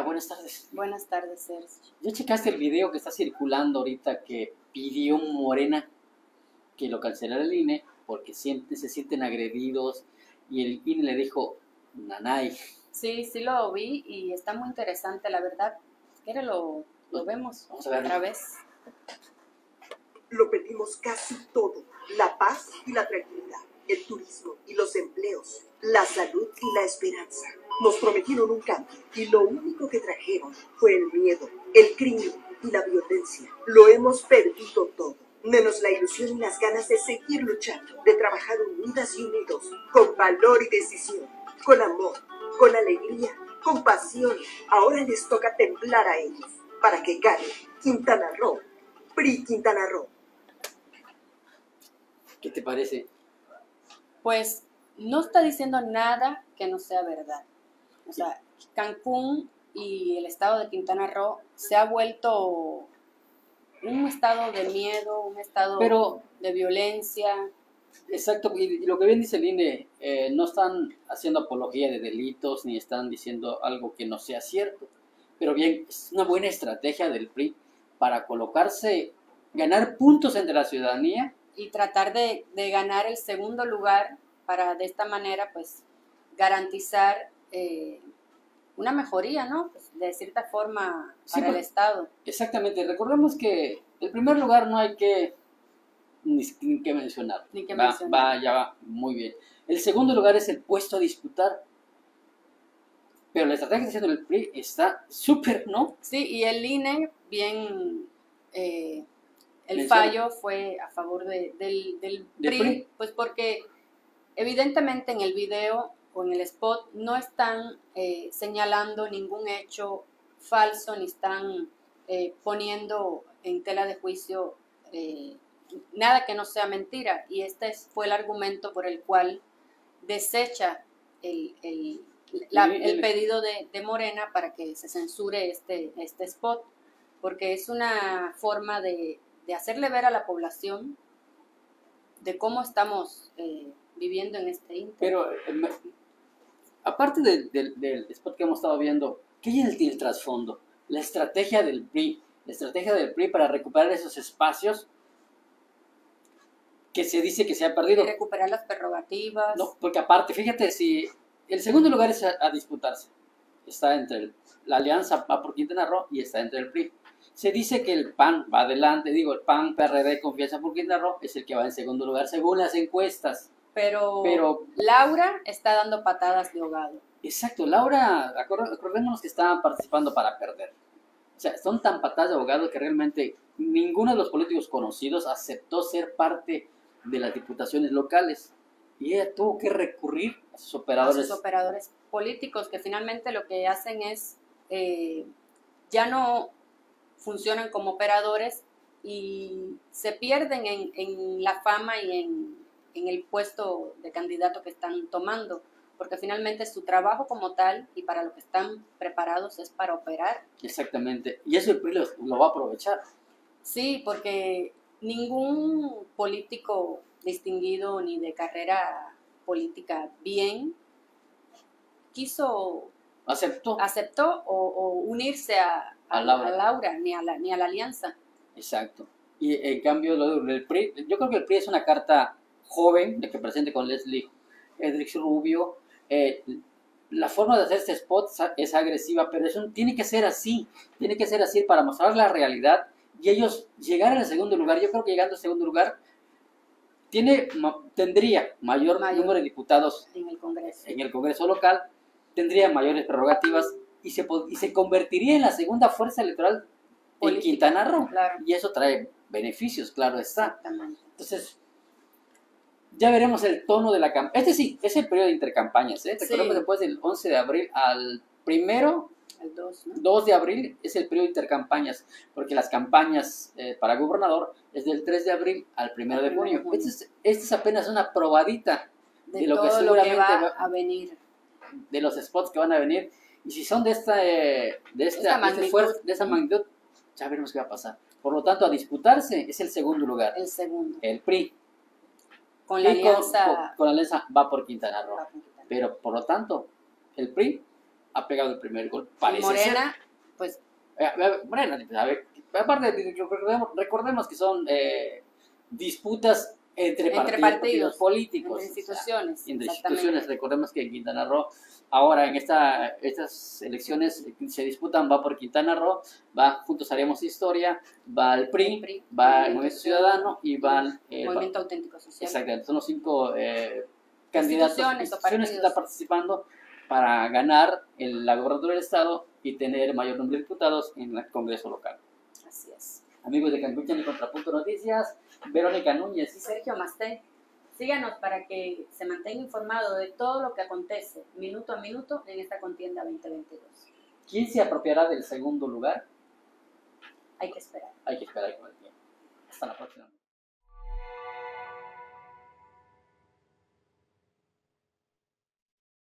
buenas tardes. Buenas tardes, Sergio. ¿Ya checaste el video que está circulando ahorita que pidió Morena que lo cancelara el INE porque se sienten agredidos y el INE le dijo, nanay? Sí, lo vi y está muy interesante, la verdad. ¿Quiere lo vemos Vamos a verlo. otra vez? Lo pedimos casi todo: la paz y la tranquilidad, el turismo y los empleos, la salud y la esperanza. Nos prometieron un cambio y lo único que trajeron fue el miedo, el crimen y la violencia. Lo hemos perdido todo, menos la ilusión y las ganas de seguir luchando, de trabajar unidas y unidos, con valor y decisión, con amor, con alegría, con pasión. Ahora les toca temblar a ellos para que gane Quintana Roo, PRI Quintana Roo. ¿Qué te parece? Pues no está diciendo nada que no sea verdad. O sea, Cancún y el estado de Quintana Roo se ha vuelto un estado de miedo, un estado de violencia. Exacto, y lo que bien dice el INE, no están haciendo apología de delitos ni están diciendo algo que no sea cierto. Pero bien, es una buena estrategia del PRI para colocarse, ganar puntos entre la ciudadanía. Y tratar de ganar el segundo lugar para de esta manera pues garantizar una mejoría, ¿no? Pues, de cierta forma para el Estado. Exactamente, recordemos que el primer lugar no hay que ni que mencionar. Ya va muy bien. El segundo lugar es el puesto a disputar. Pero la estrategia que está haciendo el PRI está súper, ¿no? Sí, y el INE bien... el fallo fue a favor del PRI, pues porque evidentemente en el video o en el spot no están señalando ningún hecho falso, ni están poniendo en tela de juicio nada que no sea mentira. Y este fue el argumento por el cual desecha el pedido de Morena para que se censure este spot, porque es una forma de hacerle ver a la población de cómo estamos viviendo en este ínter. Pero aparte del spot que hemos estado viendo, ¿qué hay en el trasfondo? La estrategia del PRI para recuperar esos espacios que se dice que se ha perdido. Y recuperar las prerrogativas. No, porque aparte, fíjate, si el segundo lugar es a disputarse, está entre la alianza Va por Quintana Roo y está entre el PRI. Se dice que el PAN va adelante, el PAN, PRD, Confianza por Quintana Roo es el que va en segundo lugar según las encuestas. Pero Laura está dando patadas de ahogado. Exacto, Laura, acordémonos que estaban participando para perder. O sea, son tan patadas de ahogado que realmente ninguno de los políticos conocidos aceptó ser parte de las diputaciones locales. Y ella tuvo que recurrir a sus operadores. A sus operadores políticos, que finalmente lo que hacen es, ya no funcionan como operadores y se pierden en la fama y en el puesto de candidato que están tomando, porque finalmente su trabajo como tal y para lo que están preparados es para operar. Exactamente, y eso el PRI lo va a aprovechar. Sí, porque ningún político distinguido ni de carrera política bien aceptó o unirse a Laura ni a la alianza. Exacto. Y en cambio el PRI, yo creo que el PRI es una carta joven de que presente con Leslie Rubio. La forma de hacer este spot es agresiva, pero eso tiene que ser así para mostrar la realidad y ellos llegar al segundo lugar. Yo creo que llegando al segundo lugar tendría mayor número de diputados en el Congreso local, tendría mayores prerrogativas y se convertiría en la segunda fuerza electoral en Quintana Roo. Claro. Y eso trae beneficios, claro está. Entonces, ya veremos el tono de la campaña. Este sí, es el periodo de intercampañas. Recordemos después del 11 de abril al primero, el 2, ¿no? 2 de abril es el periodo de intercampañas, porque las campañas para gobernador es del 3 de abril al 1 de junio. Esta es apenas una probadita de lo que seguramente lo que va a venir. De los spots que van a venir. Y si son de esa magnitud, ya veremos qué va a pasar. Por lo tanto, a disputarse es el segundo lugar. El segundo. El PRI. Con la alianza. Con la alianza Va por Quintana Roo. Pero, por lo tanto, el PRI ha pegado el primer gol. Y Parece ser. Morena, pues Morena, a ver, aparte, recordemos que son disputas entre partidos políticos. entre instituciones. O sea, entre exactamente. instituciones. Recordemos que en Quintana Roo, ahora en estas elecciones se disputan, va por Quintana Roo, va Juntos Haremos Historia, va el PRI, va el Movimiento Ciudadano y va el Movimiento Auténtico Social. Exactamente, son los 5 candidatos, Instituciones que están participando para ganar la gobernatura del estado y tener mayor número de diputados en el Congreso local. Así es. Amigos de Campeche y Contrapunto Noticias, Verónica Núñez Y Sergio Masté, síganos para que se mantenga informado de todo lo que acontece minuto a minuto en esta contienda 2022. ¿Quién se apropiará del segundo lugar? Hay que esperar. Hay que esperar con el tiempo. Hasta la próxima.